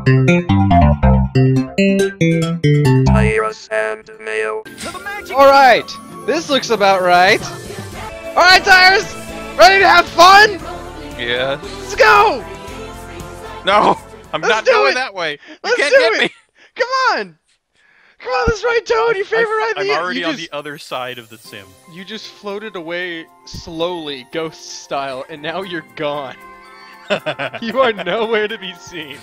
Tyrus&Nao. Alright, this looks about right. Alright, Tyrus! Ready to have fun? Yeah. Let's go! No! I'm Let's not do going it. that way! Let's you can't do get it! me! Come on! Come on, let's ride Toad, your favorite ride. I'm already on the other side of the sim. You just floated away slowly, ghost style, and now you're gone. You are nowhere to be seen.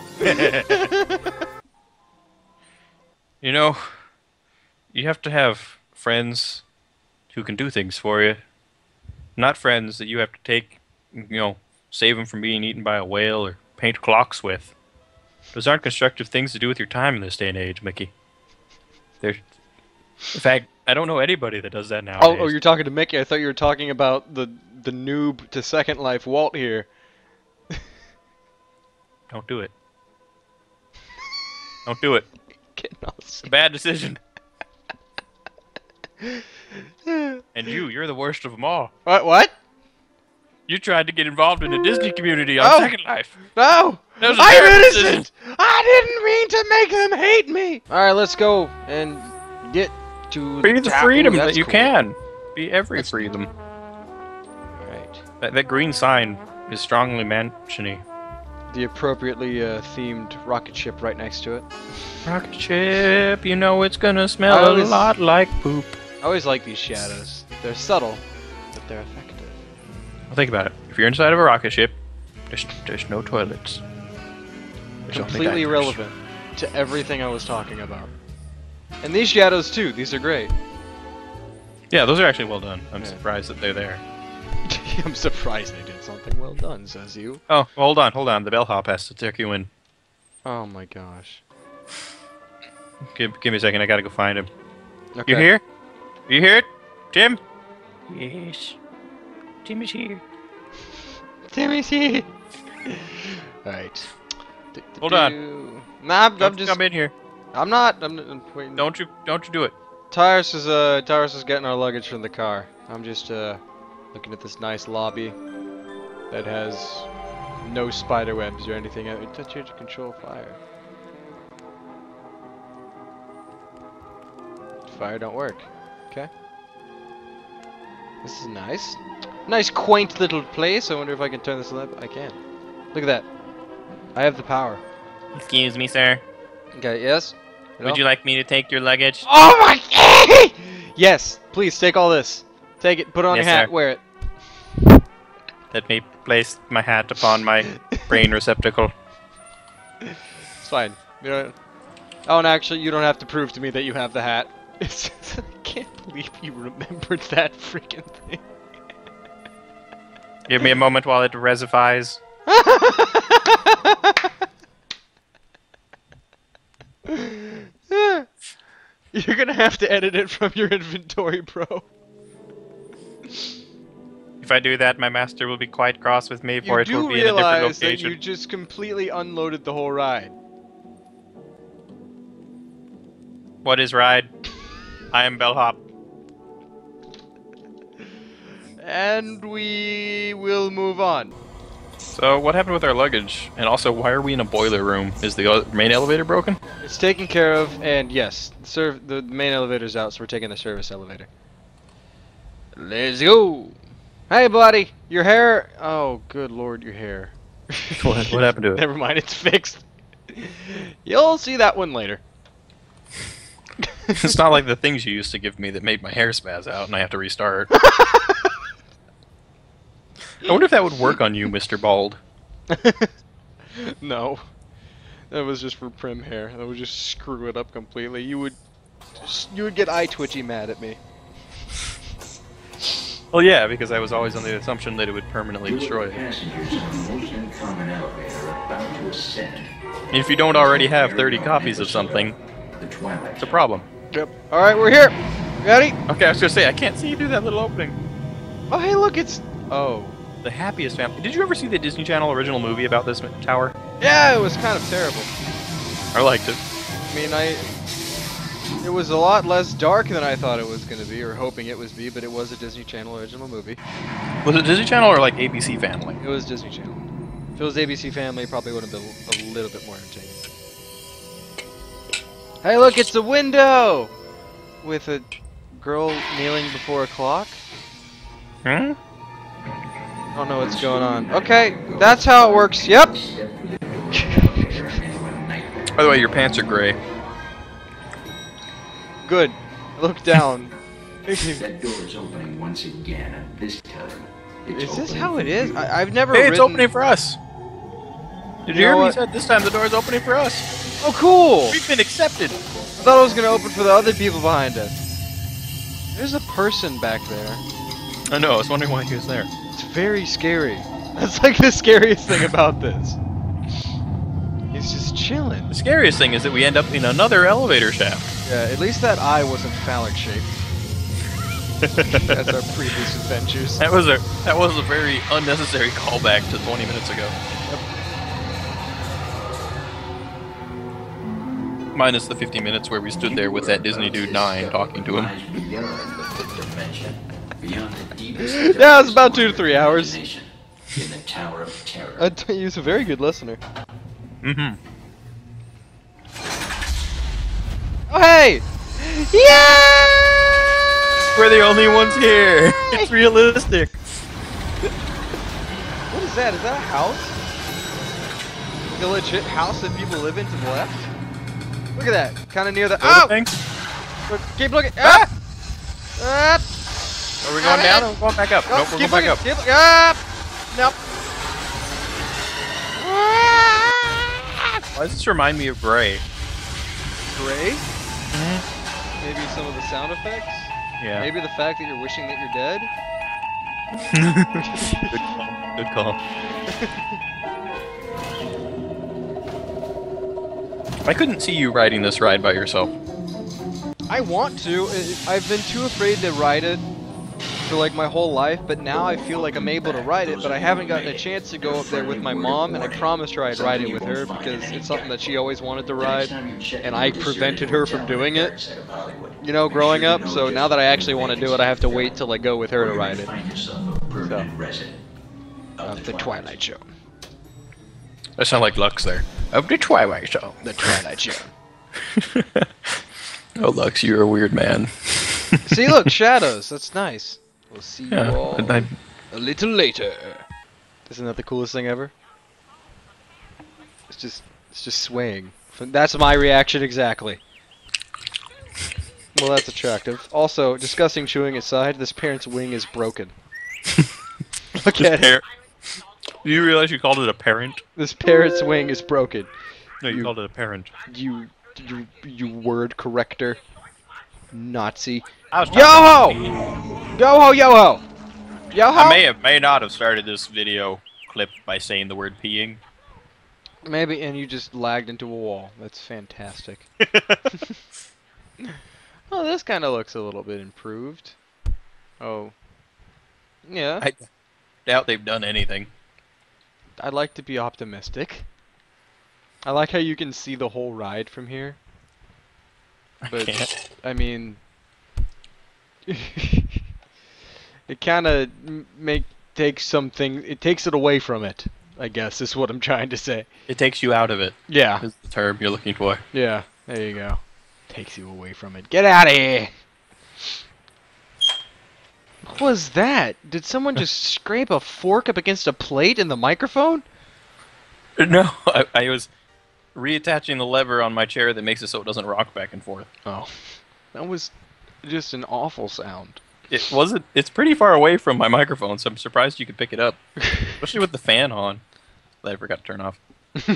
You know, you have to have friends who can do things for you. Not friends that you have to take, save them from being eaten by a whale or paint clocks with. Those aren't constructive things to do with your time in this day and age, Mickey. In fact, I don't know anybody that does that nowadays. Oh, you're talking to Mickey. I thought you were talking about the noob to Second Life, Walt here. Don't do it. Don't do it. It's a bad decision. And you're the worst of them all. What? You tried to get involved in the Disney community on Second Life. No! That was a I'm terrible innocent! decision. I didn't mean to make them hate me! Alright, let's go and get to Be the top. freedom Ooh, that that's you cool. can. Be every freedom. Alright. That green sign is strongly mansiony. The appropriately themed rocket ship right next to it. Rocket ship, you know it's gonna smell a lot like poop. I always like these shadows. They're subtle, but they're effective. Well, think about it. If you're inside of a rocket ship, there's no toilets. There's only Completely diapers. irrelevant to everything I was talking about. And these shadows too, these are great. Yeah, those are actually well done. I'm Yeah. surprised that they're there. I'm surprised they did something well done, says you. Oh, hold on. The bellhop has to take you in. Oh my gosh. Give me a second. I gotta go find him. Okay. You here? You here, Tim? Yes. Tim is here. Timmy's here! Alright. Hold on. Nah, I'm Don't just... come in here. I'm not. I'm waiting. Don't you do it. Tyrus is getting our luggage from the car. I'm just looking at this nice lobby that has no spider webs or anything. Touch here to control fire. Fire don't work. Okay. This is nice. Nice quaint little place. I wonder if I can turn this up. I can. Look at that. I have the power. Excuse me, sir. Okay. Yes. Hello? Would you like me to take your luggage? Oh my god! Yes, please take all this. Take it, put it on Yes, your hat, sir. wear it. Let me place my hat upon my brain receptacle. It's fine. You don't. Oh, and actually, you don't have to prove to me that you have the hat. It's just, I can't believe you remembered that freaking thing. Give me a moment while it resifies. You're gonna have to edit it from your inventory, bro. If I do that, my master will be quite cross with me, for You it will do be in a different realize that location. you just completely unloaded the whole ride. What is ride? I am bellhop. And we will move on. So, what happened with our luggage? And also, why are we in a boiler room? Is the main elevator broken? It's taken care of, and yes, the main elevator's out, so we're taking the service elevator. Let's go! Hey, buddy! Your hair... Oh, good lord, your hair. What happened to it? Never mind, it's fixed. You'll see that one later. It's not like the things you used to give me that made my hair spaz out and I have to restart. I wonder if that would work on you, Mr. Bald. No. That was just for prim hair. That would just screw it up completely. You would get eye twitchy mad at me. Well, yeah, because I was always on the assumption that it would permanently destroy it. Passengers on the most uncommon elevator about to ascend. If you don't already have 30 copies of something, The Twilight. it's a problem. Yep. Alright, we're here! Ready? Okay, I was gonna say, I can't see you through that little opening. Oh, hey, look, it's... Oh. The happiest family. Did you ever see the Disney Channel original movie about this tower? Yeah, it was kind of terrible. I liked it. I mean, it was a lot less dark than I thought it was going to be, or hoping it was be, but it was a Disney Channel original movie. Was it Disney Channel or like ABC Family? It was Disney Channel. If it was ABC Family, it probably would have been a little bit more entertaining. Hey, look, it's a window with a girl kneeling before a clock. Hmm? I don't know what's going on. Okay, that's how it works. Yep. By the way, your pants are gray. Good. Look down. That door is opening once again, and this time it's Is this opening how it for is? you. I've never. Hey, it's ridden- opening for us. Did you You know hear me? what? He said this time the door is opening for us. Oh, cool! We've been accepted. I thought it was gonna open for the other people behind us. There's a person back there. I know. I was wondering why he was there. It's very scary. That's like the scariest thing about this. He's just chilling. The scariest thing is that we end up in another elevator shaft. Yeah, at least that eye wasn't phallic shaped. That's our previous adventures. That was a very unnecessary callback to 20 minutes ago. Minus the 50 minutes where we stood there with that Disney dude 9 talking to him. Beyond the fifth dimension, beyond the deepest Yeah, it's about 2 to 3 hours. in the Tower of Terror. He was a very good listener. Mm-hmm. Oh, hey! Yeah! We're the only ones here. It's realistic. What is that? Is that a house? The legit house that people live in to the left? Look at that. Kind of near the. Oh! Thanks. Look, keep looking. Ah! Ah! Are we going down or we're going back up? Nope, Nope, we're keep going back looking. up. Keep looking. Ah! Nope. Why does this remind me of Gray? Gray? Maybe some of the sound effects? Yeah. Maybe the fact that you're wishing that you're dead? Good call. I couldn't see you riding this ride by yourself. I want to. I've been too afraid to ride it for like my whole life, but now I feel like I'm able to ride it, but I haven't gotten a chance to go up there with my mom, and I promised her I'd ride it with her because it's something that she always wanted to ride, and I prevented her from doing it, you know, growing up. So now that I actually want to do it, I have to wait till I go with her to ride it. Of the Twilight Show. That sounds like Lux there. Of the Twilight Show. The Twilight Show. Oh, Lux, you're a weird man. See, look, shadows. That's nice. We'll see you Yeah, all I- a little later. Isn't that the coolest thing ever? It's just swaying. That's my reaction exactly. Well, that's attractive. Also, discussing chewing aside, this parent's wing is broken. Look at it. Do you realize you called it a parent? This parrot's wing is broken. No, you You- called it a parent. You word corrector. Nazi. I was Yo-ho! Yo-ho, yo-ho! Yo-ho! I may not have started this video clip by saying the word peeing. Maybe, and you just lagged into a wall. That's fantastic. Oh, this kind of looks a little bit improved. Oh. Yeah. I doubt they've done anything. I'd like to be optimistic. I like how you can see the whole ride from here. But, can't. I mean... it kind of takes something... It takes it away from it, I guess, is what I'm trying to say. It takes you out of it. Yeah. Is the term you're looking for. Yeah, there you go. Takes you away from it. Get out of here! What was that? Did someone just scrape a fork up against a plate in the microphone? No, I was reattaching the lever on my chair that makes it so it doesn't rock back and forth. Oh, that was just an awful sound. It wasn't. It's pretty far away from my microphone, so I'm surprised you could pick it up, especially with the fan on. That I forgot to turn off.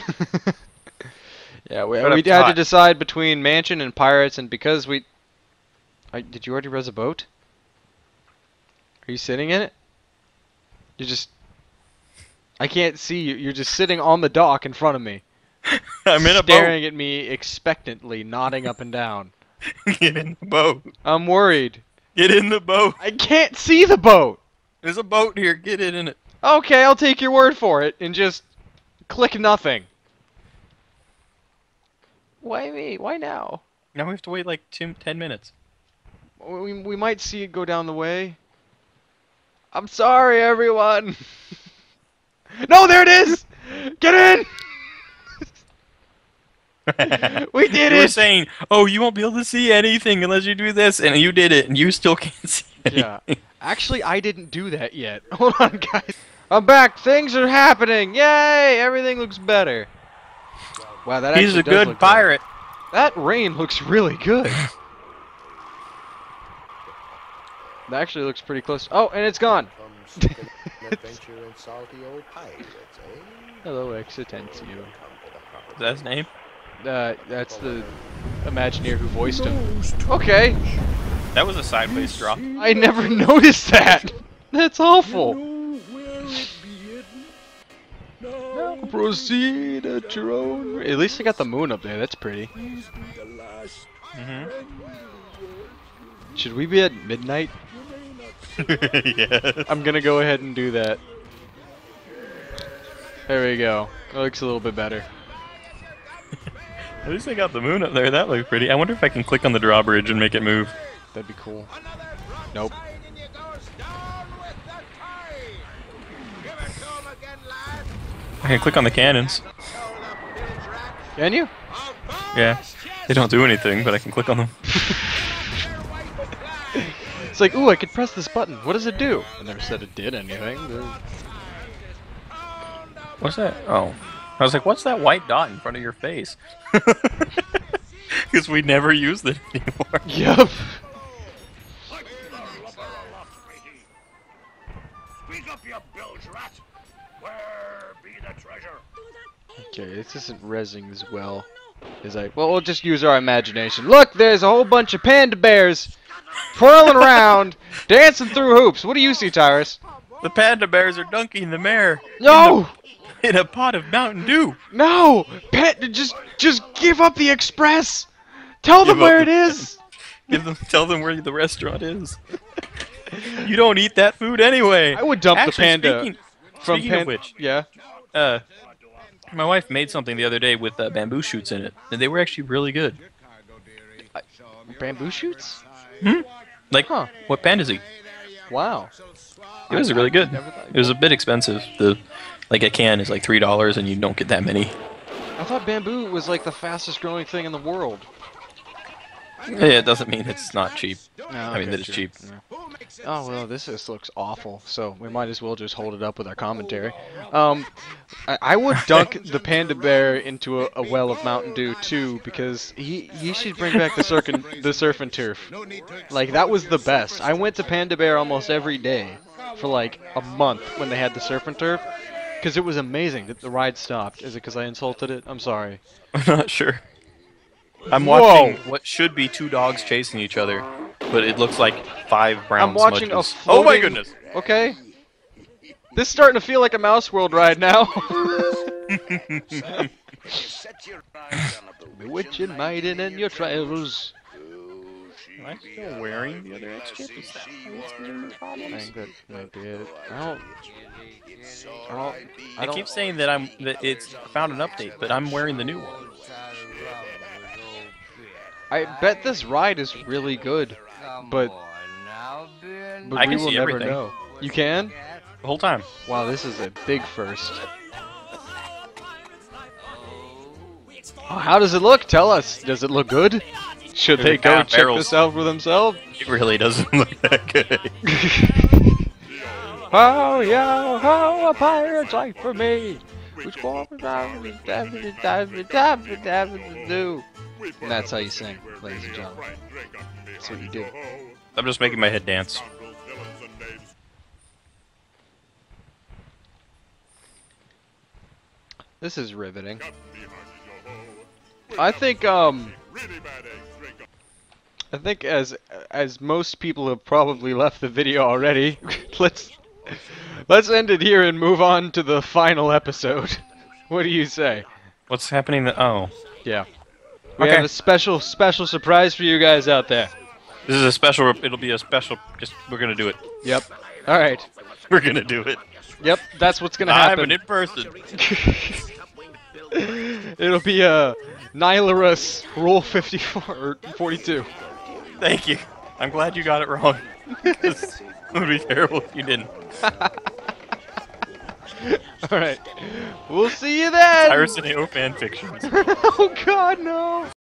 Yeah, we But had it's to hot. decide between Mansion and Pirates, and because we... did you already res a boat? Are you sitting in it? You're just... I can't see you. You're just sitting on the dock in front of me. I'm in a staring at me expectantly, nodding up and down. boat. Get in the boat. I'm worried. Get in the boat. I can't see the boat! There's a boat here. Get in it. Okay, I'll take your word for it, and just click nothing. Why me? Why now? Now we have to wait like 10 minutes. We might see it go down the way. I'm sorry, everyone. No, there it is! Get in! We did You it! were saying, oh, you won't be able to see anything unless you do this, and you did it, and you still can't see anything. Yeah. Actually, I didn't do that yet. Hold on, guys. I'm back. Things are happening. Yay! Everything looks better. Wow, that He's actually a does good look pirate. Good. That rain looks really good. That actually looks pretty close. Oh, and it's gone. Hello, Exitensio. Is that his name? That's the Imagineer who voiced him. Okay. That was a sideways drop. I never noticed that. That's awful. Now proceed at your own. At least I got the moon up there. That's pretty. Mm-hmm. Should we be at midnight? Yeah. I'm gonna go ahead and do that. There we go. That looks a little bit better. At least I got the moon up there. That looked pretty. I wonder if I can click on the drawbridge and make it move. That'd be cool. Nope. I can click on the cannons. Can you? Yeah. They don't do anything, but I can click on them. It's like, ooh, I could press this button. What does it do? I never said it did anything. What's that? Oh. I was like, what's that white dot in front of your face? Because we never used it anymore. Yup. Okay, this isn't rezzing as well as well, we'll just use our imagination. Look, there's a whole bunch of panda bears twirling around, dancing through hoops. What do you see, Tyrus? The panda bears are dunking the mare. No! In a pot of Mountain Dew. No! Just give up the express! Tell them where it is! Tell them where the restaurant is. You don't eat that food anyway. I would dump Actually, the panda. Speaking of which, yeah. My wife made something the other day with bamboo shoots in it, and they were actually really good. Bamboo shoots? Hmm? Like, what pandas eat. Wow. It was really good. It was a bit expensive. Like a can is like $3, and you don't get that many. I thought bamboo was like the fastest growing thing in the world. Yeah, it doesn't mean it's not cheap. No, I mean that it's cheap. Yeah. Oh well, this just looks awful. So we might as well just hold it up with our commentary. I would dunk the panda bear into a well of Mountain Dew too, because he should bring back the surf and turf. Like that was the best. I went to Panda Bear almost every day for like a month when they had the surf and turf, because it was amazing. The ride stopped. Is it because I insulted it? I'm sorry. I'm not sure. I'm watching what should be two dogs chasing each other, but it looks like 5 brown I'm watching smudges. a floating... Oh my goodness! Okay. This is starting to feel like a Mouse World ride now. Bewitching maiden and your trials. Am I still wearing the other X chip? Is that what's giving me problems? I think that might be it. I keep saying that it's found an update, but I'm wearing the new one. I bet this ride is really good, but I we can will see never everything. know. You can? The whole time. Wow, this is a big first. Oh, how does it look? Tell us. Does it look good? Should they go check this out for themselves? It really doesn't look that good. Oh yeah, how a pirate's life for me. And that's how you sing, ladies and gentlemen. That's what you do. I'm just making my head dance. This is riveting. I think as most people have probably left the video already, let's end it here and move on to the final episode. What do you say? What's happening? Oh. Yeah. We have a special surprise for you guys out there. This is a special. It'll be a special. We're gonna do it. Yep. All right. We're gonna do it. Yep. That's what's gonna happen. I'm in person. It'll be a Nylarus Rule 54 or 42. Thank you. I'm glad you got it wrong. Because it would be terrible if you didn't. Alright. We'll see you then! Tyrus&Nao fan fictions. Oh god, no!